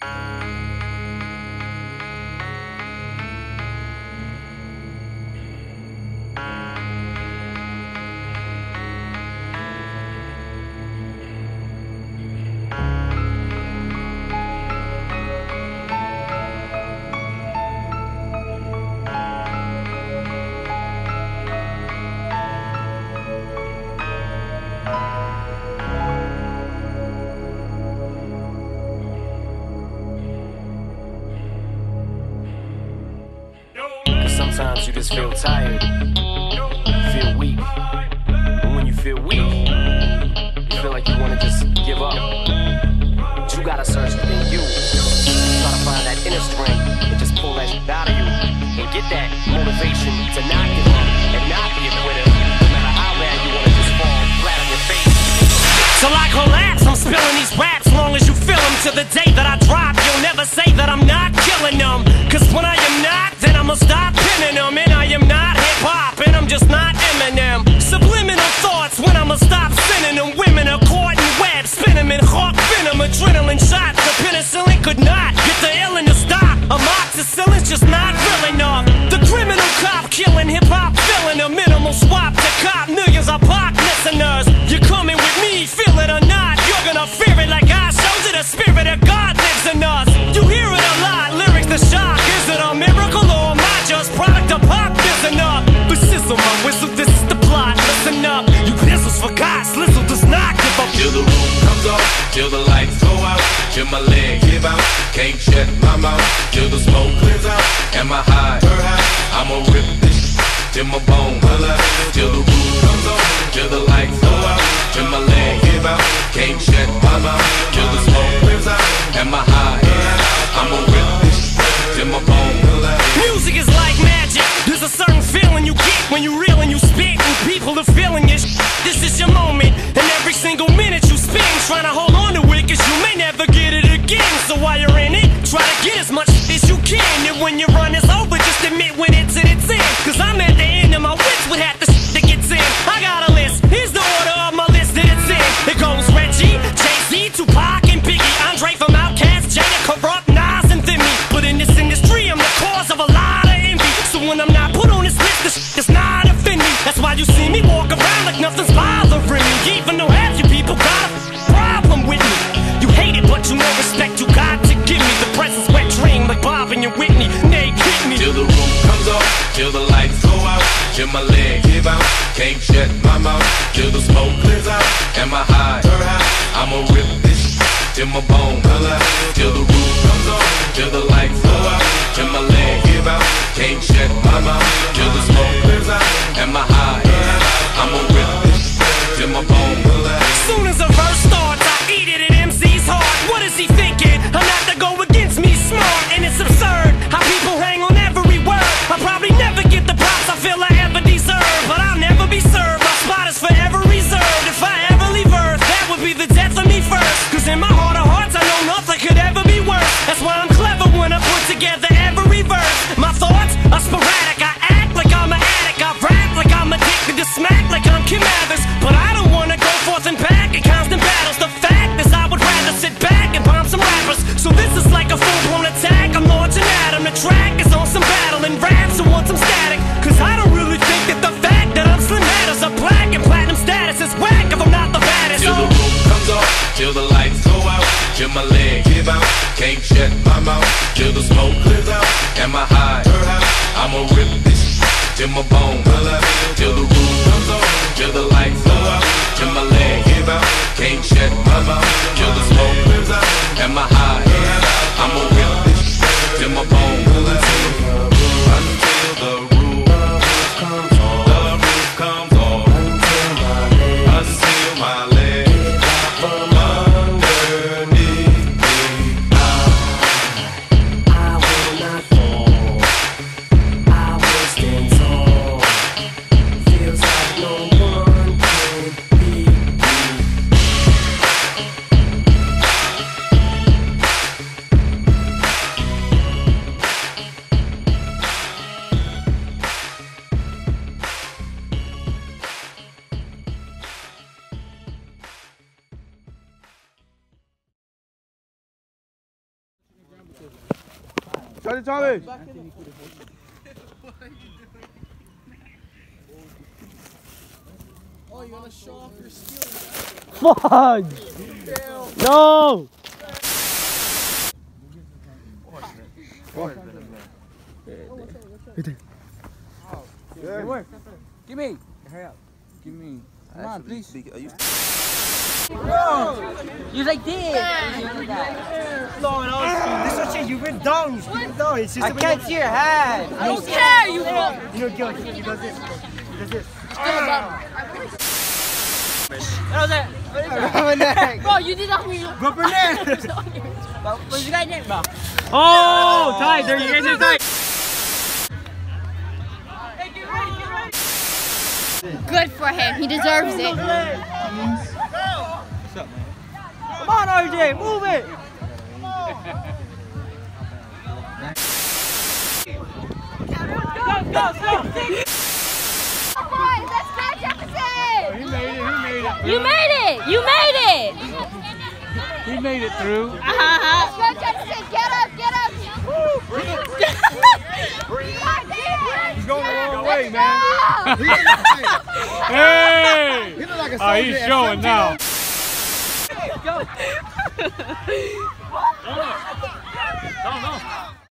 Sometimes you just feel tired, feel weak, and when you feel weak, you feel like you want to just give up. But you gotta search within you, try to find that inner strength and just pull that shit out of you and get that motivation to not give up and not be a quitter, no matter how bad you want to just fall flat on your face. Till I collapse, I'm spilling these raps long as you feel them. To the day that I drop, you'll never say that I'm not killing them. Cause when I am not, then I'ma stop pinning them. And I am not hip-hop, and I'm just not Eminem. Subliminal thoughts when I'ma stop sending them. Women are caught in web, spin them in hawk venom. Adrenaline shots, the penicillin could not get the illin to stop. Amoxicillin's just not real enough. The criminal cop killing hip-hop, filling a minimal swap to cop millions of pop listeners. You're coming with me, feel it or not, you're gonna fear it like I showed you. The spirit of God lives in us. You hear it a lot, lyrics to shock. Is it a miracle or am I just product of pop? Listen up, but sizzle my whistle, this is the plot. Listen up, you pistols forgot, Slizzle does not give up. Till the roof comes off, till the lights go out, till my leg give out, can't shut my mouth, till the smoke clears out, and my high, I'ma rip this till my bone, till the roof comes off, till the lights go out, till my leg give out, can't shut my mouth, till the smoke clears out, and my high, I'ma rip this till my bone. Music is like magic, there's a certain feeling you get when you reel and you spit, and people are feeling it. This is your moment, and every single minute you spend trying to hold on to it, cause you may never get it again. So while you're in it, try to get as much as you can, and when your run is over, just admit when it's in its end. Cause I'm at the end of my wits with half the that gets in. I got a list, here's the order of my list that it's in. It goes Reggie, Jay-Z, Tupac, and Biggie, Andre from Outkast, Jada, Corrupt, Nas, and Thimmy. But in this industry, I'm the cause of a lot of envy. So when I'm not put on this list, this does not offend me. That's why you see me walk around like nothing's bothering me. Even though half you people got a problem with me. You hate it, but you know respect you got to give me. The presence wet dream like Bob and your Whitney. Nay, hit me. Till the roof comes off, till the lights go out, till my leg give out, can't shut my mouth, till the smoke clears out, and my high, I'ma rip this till my bone, till the roof comes off, till the lights go out, till my leg give out, can't shut my mouth, till the smoke clears out, and my high, I'ma rip this till my bone. Soon as a verse starts, I eat it at MC's heart. What is he thinking? I'm not to go against me, smart, and it's absurd how people hang on every word. I probably never get the props I feel I ever deserve, but I'll never be served. My spot is forever reserved. If I ever leave Earth, that would be the death of me first. Cause in my heart of hearts, I know nothing could ever be worse. That's why I'm clever when I put together every verse. My thoughts are sporadic. I act like I'm an addict. I rap like I'm addicted to smack like I'm Kim Mathers. But I don't wanna go forth and back in constant battles. The fact is I would rather sit back and bomb some rappers. So this is like a full-blown attack. I'm launching at him. The track is on some battle and raps who want some static. Cause I don't really think that the fact that I'm slim matters. A black and platinum status is whack if I'm not the baddest. Till the roof comes off, till the lights go out, till my leg give out, can't shut my mouth, till the smoke clears out, and my high, I'ma rip this till my bone, till the roof comes off, till the lights go out, till my leg give out, can't shut my mouth, till the smoke clears out, and my high, I'ma rip this till my bone, until the roof comes off, the roof comes off, until my leg from underneath me. I will not fall, I will stand tall. Charlie, Charlie. Oh, you want to show off your skills? Fudge! No! Give me. Hurry up. Give me. Come on, please. You like this. No, this is shit. You've been down. You've been down. It's just I can't see your hand. I don't care, you fuck. You know, he does this. He does this. That was it. Bro, you did that when Go for that. What's your guy's name, bro? Oh, tight. There you guys are tight. Good for him. He deserves it. Come on, RJ. Move it. Go. Boys, let's go, Jefferson. He made it. You made it. He made it through. Let's go, Jefferson. Get up. He's going the wrong way, man. Hey! He look like a Oh, he's showing now. Go.